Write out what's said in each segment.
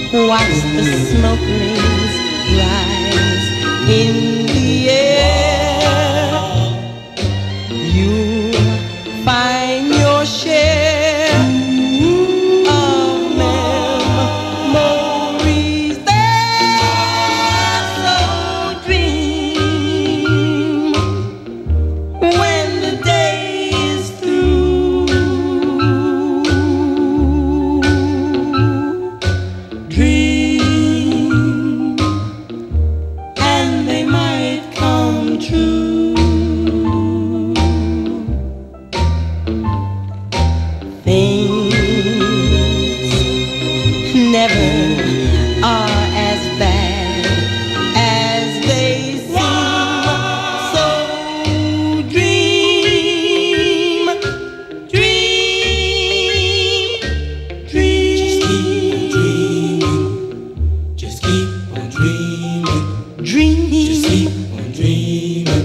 Watch the smoke rings rise in the air. You find your share of memories there. So dream when the day is through. Dream, and they might come true. Things never are as bad as they seem. So dream, dream, dream. Just keep on dreaming. Dream. Just keep on dreaming.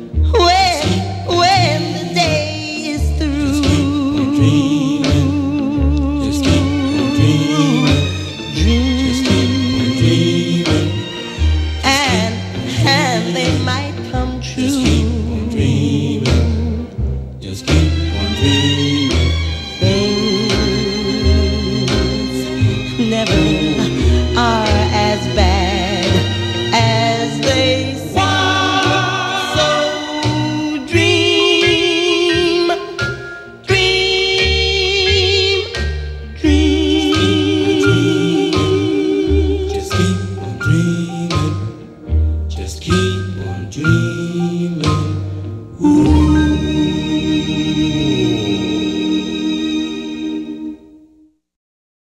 When the day is through. Just keep on dreaming. Just keep on dreaming. Just keep on dreaming. And they might come true. Just keep on dreaming. Just keep on dreaming. Things never are